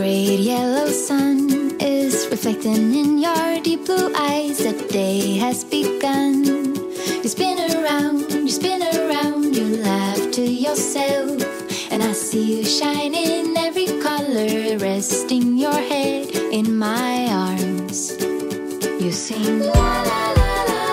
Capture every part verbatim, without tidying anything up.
great yellow sun is reflecting in your deep blue eyes. The day has begun. You spin around, you spin around, you laugh to yourself, and I see you shine in every color, resting your head in my arms. You sing la la la.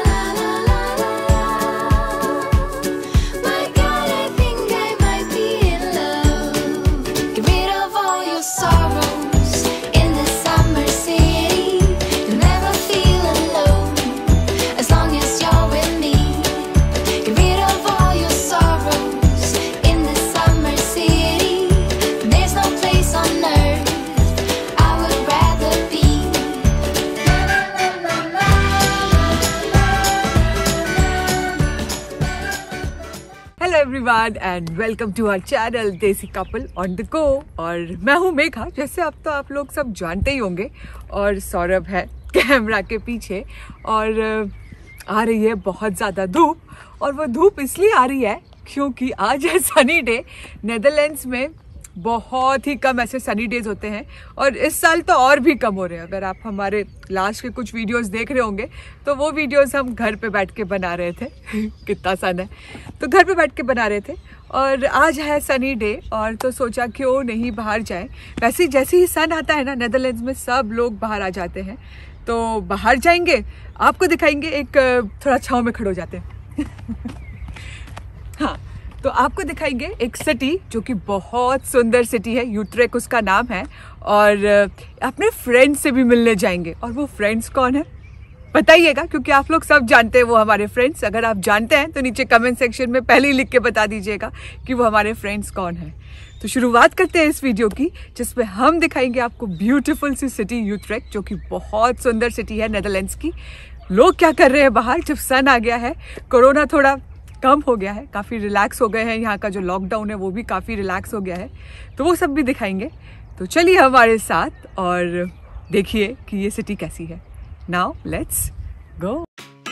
Everyone and welcome to our channel desi couple on the go. और मैं हूँ मेघा, जैसे अब तो आप लोग सब जानते ही होंगे, और सौरभ है कैमरा के पीछे। और आ रही है बहुत ज़्यादा धूप, और वो धूप इसलिए आ रही है क्योंकि आज है सनी डे। नेदरलैंड्स में बहुत ही कम ऐसे सनी डेज होते हैं, और इस साल तो और भी कम हो रहे हैं। अगर आप हमारे लास्ट के कुछ वीडियोस देख रहे होंगे तो वो वीडियोस हम घर पे बैठ के बना रहे थे कितना सन है, तो घर पे बैठ के बना रहे थे। और आज है सनी डे, और तो सोचा क्यों नहीं बाहर जाएं। वैसे जैसे ही सन आता है ना, नेदरलैंड्स में सब लोग बाहर आ जाते हैं, तो बाहर जाएंगे, आपको दिखाएंगे। एक थोड़ा छाँव में खड़े हो जाते हैं हाँ, तो आपको दिखाएंगे एक सिटी जो कि बहुत सुंदर सिटी है, यूट्रेक्ट उसका नाम है। और अपने फ्रेंड्स से भी मिलने जाएंगे। और वो फ्रेंड्स कौन है बताइएगा, क्योंकि आप लोग सब जानते हैं वो हमारे फ्रेंड्स। अगर आप जानते हैं तो नीचे कमेंट सेक्शन में पहले ही लिख के बता दीजिएगा कि वो हमारे फ्रेंड्स कौन है। तो शुरुआत करते हैं इस वीडियो की, जिसमें हम दिखाएंगे आपको ब्यूटीफुल सी सिटी यूट्रेक्ट, जो कि बहुत सुंदर सिटी है नेदरलैंड्स की। लोग क्या कर रहे हैं बाहर जब सन आ गया है, कोरोना थोड़ा कम हो गया है, काफ़ी रिलैक्स हो गए हैं, यहाँ का जो लॉकडाउन है वो भी काफ़ी रिलैक्स हो गया है, तो वो सब भी दिखाएंगे। तो चलिए हमारे साथ और देखिए कि ये सिटी कैसी है। Now let's go.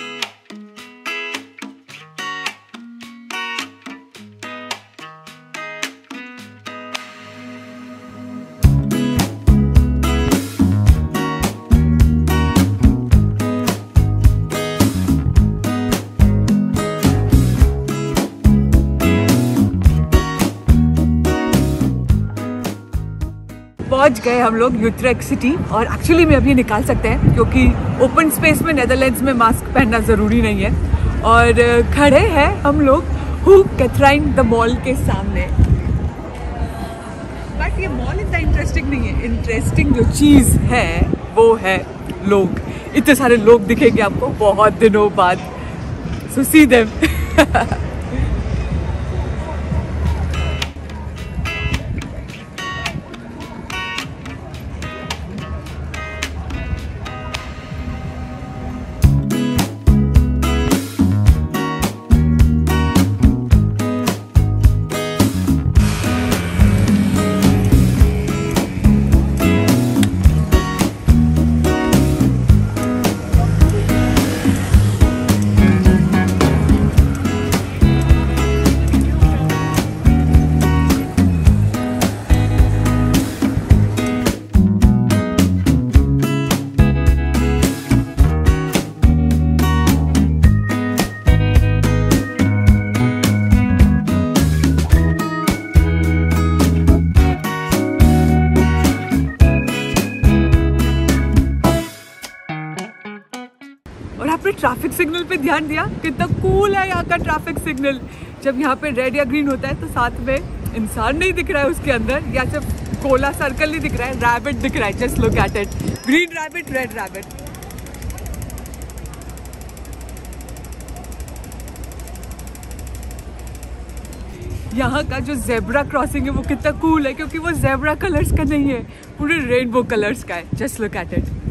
पहुंच गए हम लोग यूट्रेक्ट सिटी। और एक्चुअली में अभी निकाल सकते हैं क्योंकि ओपन स्पेस में नेदरलैंड्स में मास्क पहनना ज़रूरी नहीं है। और खड़े हैं हम लोग हु कैथराइन द मॉल के सामने। बट ये मॉल इतना इंटरेस्टिंग नहीं है, इंटरेस्टिंग जो चीज़ है वो है लोग। इतने सारे लोग दिखेंगे आपको बहुत दिनों बाद, so see them traffic signal पे ध्यान दिया, कितना कूल है यहाँ का ट्रैफिक सिग्नल। जब यहाँ पे रेड या ग्रीन होता है तो साथ में इंसान नहीं दिख रहा है उसके अंदर, या सिर्फ गोला सर्कल नहीं दिख रहा है, रैबिट दिख रहा है। Just look at it, green rabbit, red rabbit. यहाँ का जो जेब्रा क्रॉसिंग है वो कितना कूल है, क्योंकि वो जेब्रा कलर्स का नहीं है, पूरे रेनबो कलर्स का है। Just look at it.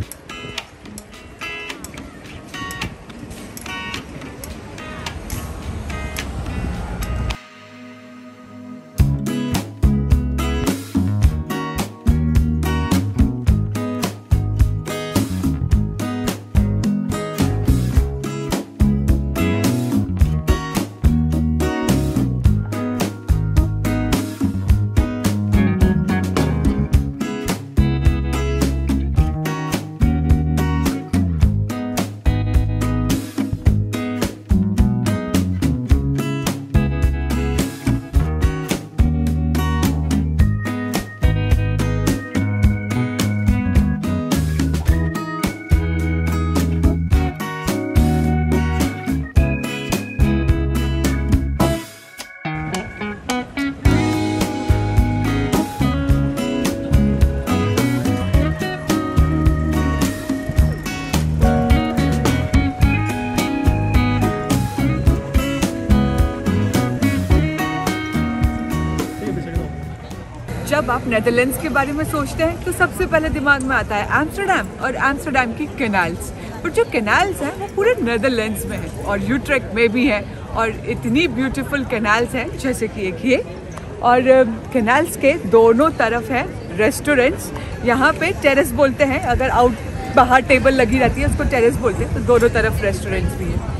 जब आप नेदरलैंड्स के बारे में सोचते हैं तो सबसे पहले दिमाग में आता है एम्स्टर्डम और एम्स्टर्डम की कैनाल्स। पर जो कैनाल्स हैं वो पूरे नेदरलैंड्स में है और यूट्रेक्ट में भी है और इतनी ब्यूटीफुल कैनाल्स हैं जैसे कि एक ये। और कैनाल्स के दोनों तरफ है रेस्टोरेंट्स। यहाँ पे टेरेस बोलते हैं, अगर आउट बाहर टेबल लगी रहती है उसको टेरेस बोलते हैं। तो दोनों तरफ रेस्टोरेंट्स भी हैं।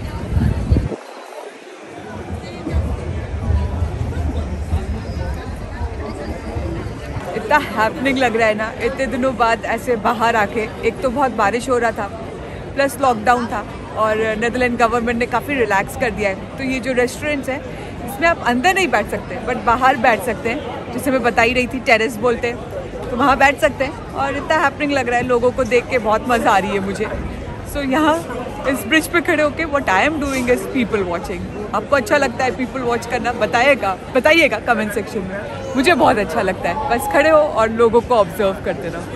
इतना हैपनिंग लग रहा है ना इतने दिनों बाद ऐसे बाहर आके। एक तो बहुत बारिश हो रहा था प्लस लॉकडाउन था और नेदरलैंड गवर्नमेंट ने काफ़ी रिलैक्स कर दिया है। तो ये जो रेस्टोरेंट्स हैं इसमें आप अंदर नहीं बैठ सकते बट बाहर बैठ सकते हैं, जिसे मैं बता ही रही थी टेरेस बोलते हैं। तो वहाँ बैठ सकते हैं और इतना हैपनिंग लग रहा है, लोगों को देख के बहुत मज़ा आ रही है मुझे। सो so, यहाँ इस ब्रिज पे खड़े होके what I am doing is people watching. आपको अच्छा लगता है पीपल वॉच करना? बताइएगा बताइएगा कमेंट सेक्शन में। मुझे बहुत अच्छा लगता है, बस खड़े हो और लोगों को ऑब्जर्व करते रहो।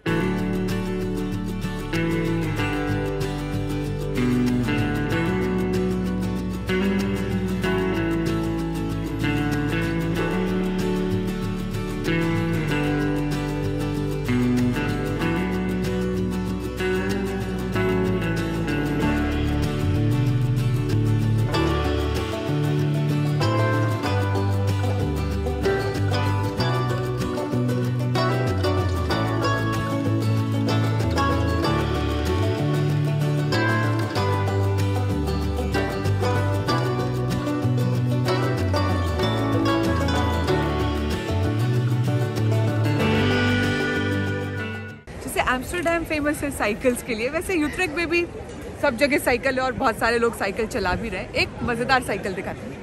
एम्स्टर्डम फेमस है साइकिल्स के लिए, वैसे यूट्रेक्ट में भी सब जगह साइकिल है और बहुत सारे लोग साइकिल चला भी रहे हैं। एक मज़ेदार साइकिल दिखाते हैं,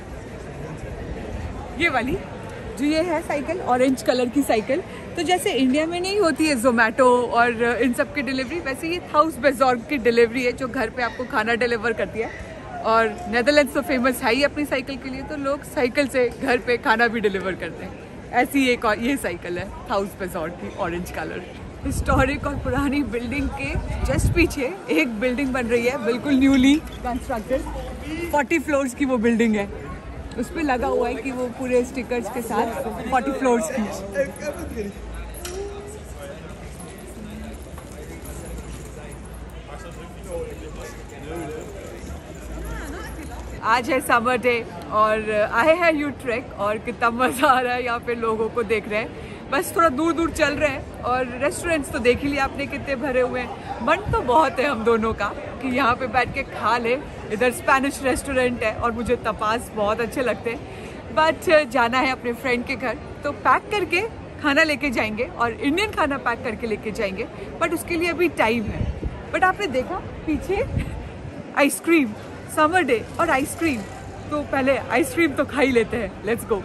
ये वाली जो ये है साइकिल, ऑरेंज कलर की साइकिल। तो जैसे इंडिया में नहीं होती है जोमेटो और इन सब की डिलीवरी, वैसे ये हाउस बेजॉर्ग की डिलीवरी है जो घर पे आपको खाना डिलीवर करती है। और नेदरलैंड्स तो फेमस है ही अपनी साइकिल के लिए, तो लोग साइकिल से घर पे खाना भी डिलीवर करते हैं। ऐसी एक और ये साइकिल है हाउस बेजॉर्ग की, ऑरेंज कलर। हिस्टोरिक और पुरानी बिल्डिंग के जस्ट पीछे एक बिल्डिंग बन रही है, बिल्कुल न्यूली कंस्ट्रक्टेड, चालीस फ्लोर्स की वो बिल्डिंग है। उस पर लगा हुआ है कि वो पूरे स्टिकर्स के साथ चालीस फ्लोर्स की। आज है समर डे और आए हैं यूट्रेक्ट और कितना मज़ा आ रहा है यहाँ पे, लोगों को देख रहे हैं। बस थोड़ा दूर दूर चल रहे हैं और रेस्टोरेंट्स तो देख ही लिया आपने कितने भरे हुए हैं। मन तो बहुत है हम दोनों का कि यहाँ पे बैठ के खा ले। इधर स्पेनिश रेस्टोरेंट है और मुझे तपास बहुत अच्छे लगते हैं। बट जाना है अपने फ्रेंड के घर, तो पैक करके खाना लेके जाएंगे और इंडियन खाना पैक करके लेके जाएंगे, बट उसके लिए अभी टाइम है। बट आपने देखा पीछे आइसक्रीम, समर डे और आइसक्रीम, तो पहले आइसक्रीम तो खा ही लेते हैं। Let's go.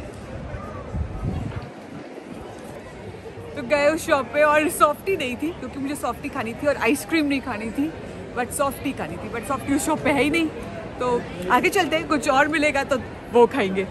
तो गए उस शॉप पे और सॉफ्टी नहीं थी क्योंकि मुझे सॉफ्टी खानी थी और आइसक्रीम नहीं खानी थी, बट सॉफ्टी खानी थी। बट सॉफ्टी उस शॉप पे है ही नहीं, तो आगे चलते हैं, कुछ और मिलेगा तो वो खाएंगे।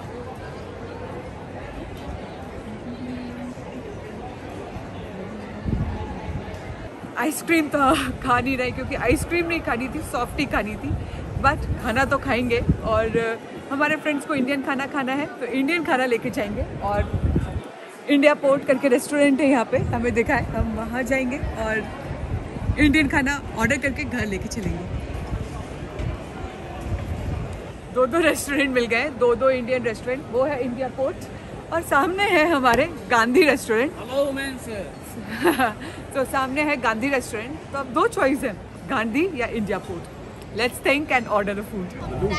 आइसक्रीम तो खा नहीं रहे क्योंकि आइसक्रीम नहीं खानी थी, सॉफ्टी खानी थी। बट खाना तो खाएंगे और हमारे फ्रेंड्स को इंडियन खाना खाना है तो इंडियन खाना लेके जाएंगे। और इंडिया पोर्ट करके रेस्टोरेंट है यहाँ पे, हमें देखा है, हम वहाँ जाएंगे और इंडियन खाना ऑर्डर करके घर लेके चलेंगे। दो दो रेस्टोरेंट मिल गए, दो दो इंडियन रेस्टोरेंट। वो है इंडिया पोर्ट और सामने है हमारे गांधी रेस्टोरेंट। तो सामने है गांधी रेस्टोरेंट, तो अब दो चॉइस है, गांधी या India port. Let's think and order a food.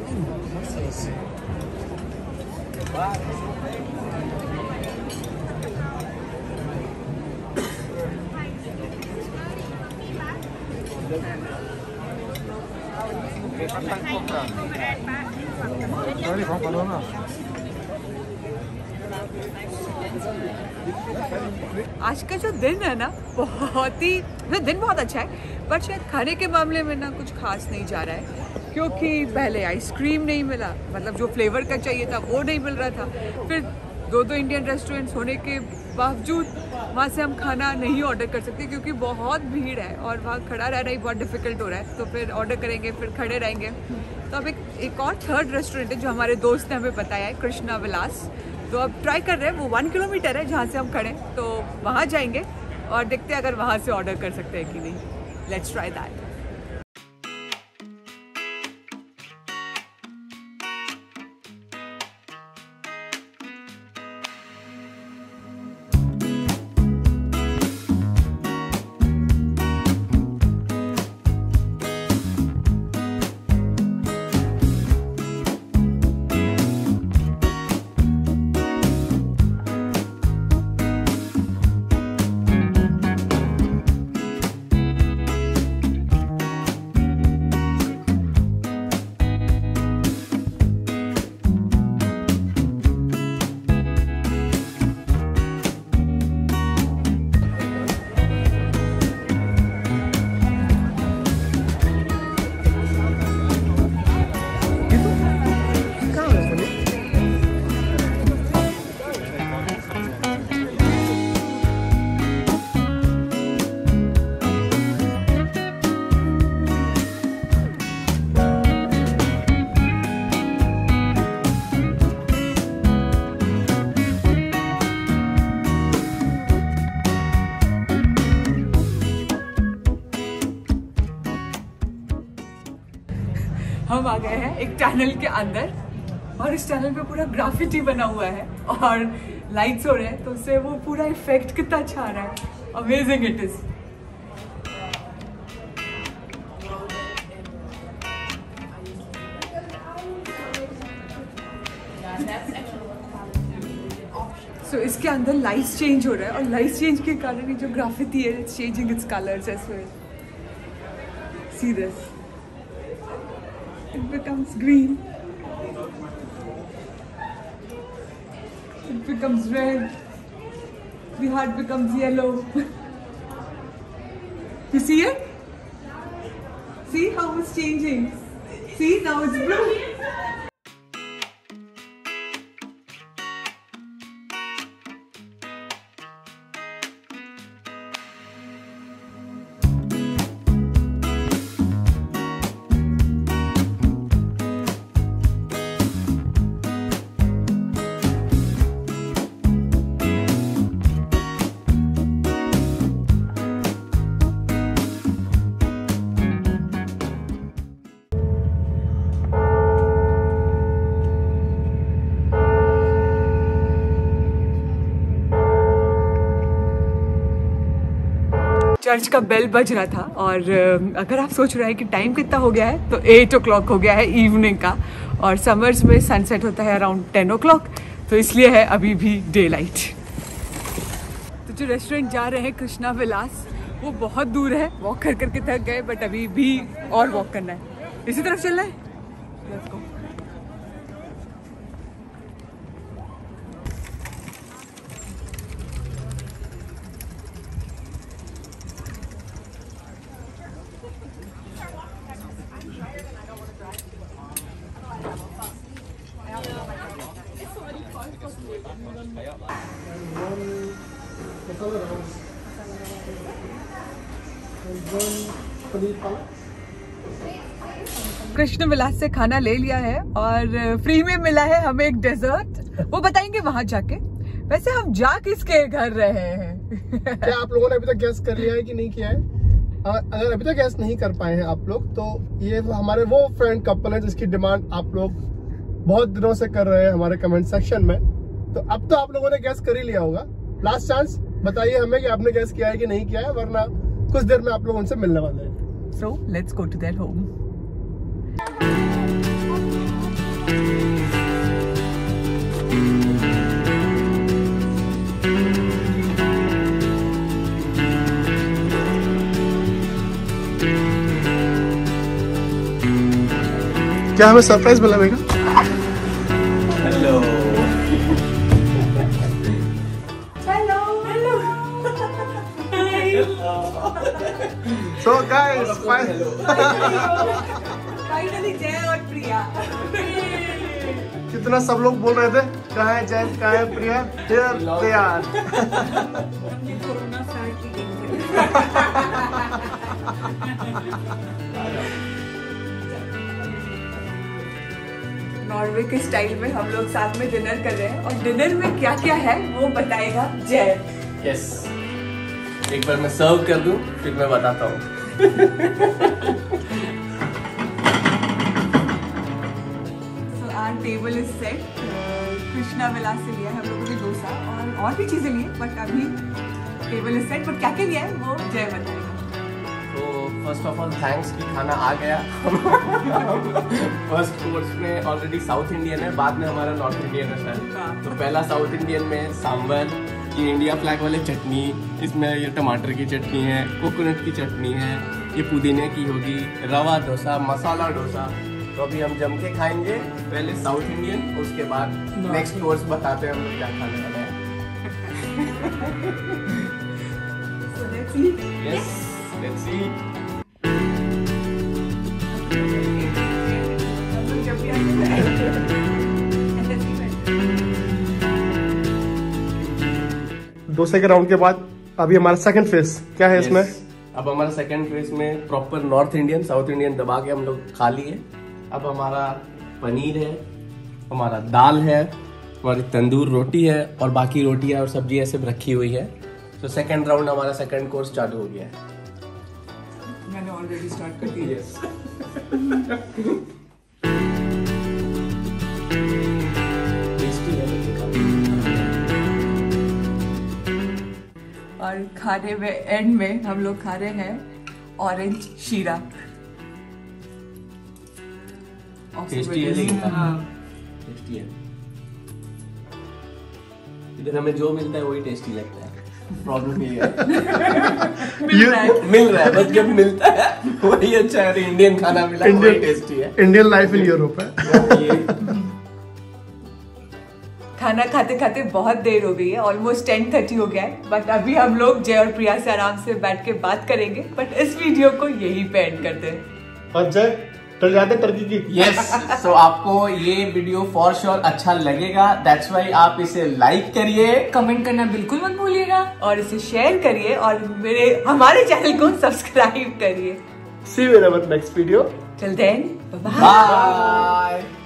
आज का जो दिन है ना बहुत ही, दिन बहुत अच्छा है, बट शायद खाने के मामले में ना कुछ खास नहीं जा रहा है क्योंकि पहले आइसक्रीम नहीं मिला, मतलब जो फ्लेवर का चाहिए था वो नहीं मिल रहा था। फिर दो दो इंडियन रेस्टोरेंट्स होने के बावजूद वहाँ से हम खाना नहीं ऑर्डर कर सकते क्योंकि बहुत भीड़ है और वहाँ खड़ा रहना ही बहुत डिफिकल्ट हो रहा है। तो फिर ऑर्डर करेंगे, फिर खड़े रहेंगे। तो अब एक एक और थर्ड रेस्टोरेंट है जो हमारे दोस्त ने हमें बताया है, कृष्णा विलास। तो अब ट्राई कर रहे हैं, वो वन किलोमीटर है जहाँ से हम खड़े, तो वहाँ जाएंगे और देखते हैं अगर वहाँ से ऑर्डर कर सकते हैं कि नहीं। Let's try that. हम आ गए हैं एक टनल के अंदर और इस टनल पे पूरा ग्राफिटी बना हुआ है और लाइट्स हो रहे हैं, तो उससे वो पूरा इफेक्ट कितना अच्छा आ रहा है। Amazing it is. सो इसके अंदर लाइट्स चेंज हो रहा है और लाइट्स चेंज के कारण ये जो ग्राफिटी है it's changing it's colours as well. See this, it becomes green, it becomes red, the heart becomes yellow. You see it? See how it's changing? See, now it's blue. Church का bell बज रहा था और अगर आप सोच रहे हैं कि टाइम कितना हो गया है, तो एट ओ क्लॉक हो गया है इवनिंग का, और समर्स में सनसेट होता है अराउंड टेन ओ क्लॉक, तो इसलिए है अभी भी डे लाइट। तो जो रेस्टोरेंट जा रहे हैं कृष्णा विलास, वो बहुत दूर है, वॉक कर करके थक गए, बट अभी भी और वॉक करना है। इसी तरफ चलना है, लेट्स गो। कृष्ण विलास से खाना ले लिया है और फ्री में मिला है हमें एक डेजर्ट, वो बताएंगे वहां जाके। वैसे हम जा किसके घर रहे हैं? क्या आप लोगों ने अभी तक गैस कर लिया है कि नहीं किया है? अगर अभी तक गैस नहीं कर पाए हैं आप लोग, तो ये हमारे वो फ्रेंड कपल है जिसकी डिमांड आप लोग बहुत दिनों से कर रहे हैं हमारे कमेंट सेक्शन में। तो अब तो आप लोगों ने गैस कर ही लिया होगा। लास्ट चांस बताइए हमें कि आपने गैस किया है कि नहीं किया है, वरना कुछ देर में आप लोग उनसे मिलने वाले हैं। So let's go to there home. क्या हमें सरप्राइज मिला बेगा? Hello hello hello so guys, finally Jai और प्रिया। कितना सब लोग बोल रहे थे कहाँ है जय, कहाँ है Priya, here they are. Corona start की गई। नॉर्वे के स्टाइल में हम लोग साथ में डिनर कर रहे हैं और डिनर में क्या क्या है वो बताएगा जय। यस, एक बार मैं सर्व कर दूं फिर मैं बताता हूँ। So our table is set. Krishna विलास से लिया है हम लोगों ने डोसा और और भी चीजें ली बट अभी टेबल इज सेट। बट क्या क्या लिया है वो जय बताएगा। तो फर्स्ट ऑफ ऑल थैंक्स कि खाना आ गया। फर्स्ट कोर्स में ऑलरेडी साउथ इंडियन है, बाद में हमारा नॉर्थ इंडियन है शायद। तो पहला साउथ इंडियन में सांबर, ये इंडिया फ्लैग वाले चटनी, इसमें ये टमाटर की चटनी है, कोकोनट की चटनी है, ये पुदीने की होगी, रवा डोसा, मसाला डोसा। तो अभी हम जम के खाएंगे, पहले साउथ इंडियन, उसके बाद नेक्स्ट कोर्स बताते हैं हम लोग क्या खाने वाले हैं। So let's eat. Yes, let's eat. डोसे के राउंड के बाद अभी हमारा सेकंड फेस क्या है? yes. इसमें अब हमारा सेकंड फेस में proper North Indian South Indian दबा के हम लोग खा लिए। अब हमारा पनीर है, हमारा दाल है, हमारी तंदूर रोटी है और बाकी रोटियां और सब्जी सब रखी हुई है। तो सेकंड राउंड हमारा सेकंड कोर्स चालू हो गया है। मैंने ऑलरेडी स्टार्ट कर दिया। yes. और खाने में एंड में हम लोग खा रहे हैं ऑरेंज शीरा। टेस्टी है लेकिन टेस्टी है। इधर हमें जो मिलता है वही टेस्टी लगता है। प्रॉब्लम ये है मिल रहा है मिल रहा है बस जब मिलता है वही अच्छा है। इंडियन खाना मिला वही टेस्टी है। इंडियन लाइफ इन यूरोप है। खाना खाते खाते बहुत देर हो गई है, ऑलमोस्ट टेन थर्टी हो गया है। बट अभी हम लोग जय और प्रिया से आराम से बैठ के बात करेंगे। बट इस वीडियो को यही पे एंड करते हैं। और जय टर्की जाते टर्की की। यस, सो आपको ये वीडियो फॉर श्योर अच्छा लगेगा, दैट्स वाई आप इसे लाइक करिए, कमेंट करना बिल्कुल मत भूलिएगा और इसे शेयर करिए और मेरे हमारे चैनल को सब्सक्राइब करिए। See you in our next video. Till then bye bye.